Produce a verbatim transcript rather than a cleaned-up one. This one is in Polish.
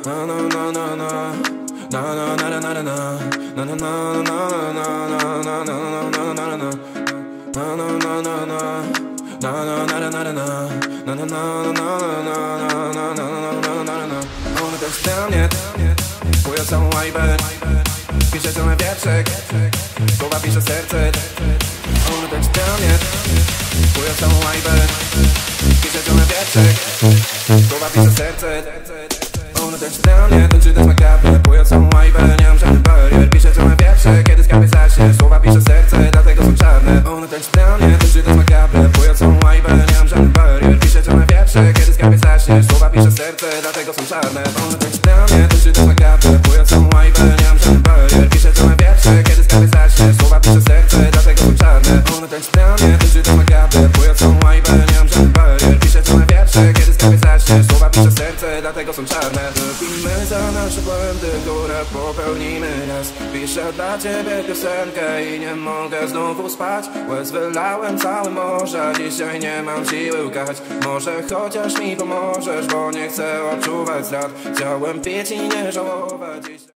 Na na na na na na na na na na na na na na na na na na na ona też dla mnie twoja całą łajbę. Pisze to na wietrzek, słowa pisze serce. Ona też dla mnie twoja całą łajbę. Pisze to na wietrzek, słowa pisze serce. Ona też dla mnie tańczy też makabre. Twoja całą łajbę, nie mam żadnych barier. Pisze to na wietrzek, kiedy skarbie zaśnie. Słowa pisze serce, dlatego są czarne. Ona też dla mnie tańczy też makabre. Twoja całą łajbę, nie mam żadnych barier. Pisze to na wietrzek, kiedy skarbie zaśnie. Słowa pisze serce, dlatego są czarne. Ona też dla mnie tańczy też makabre. Twoja całą łajbę, nie mam żadnych barier. Pisze to na wietrzek, kiedy skarbie zaśnie. Słowa pisze serce, dlatego są czarne. Ona też dla mnie tańczy też makabre. Twoja całą łajbę, nie mam żadnych barier. Pisze to na wietrzek, kiedy skarbie zaśnie. Słowa pisze serce, dlatego są czarne. Wypijmy za nasze błędy, które popełnimy raz. Piszę dla ciebie piosenkę i nie mogę znowu spać. Łez wylałem całe morze, dzisiaj nie mam siły łkać. Może chociaż mi pomożesz, bo nie chcę odczuwać strat. Chciałem pić i nie żałować.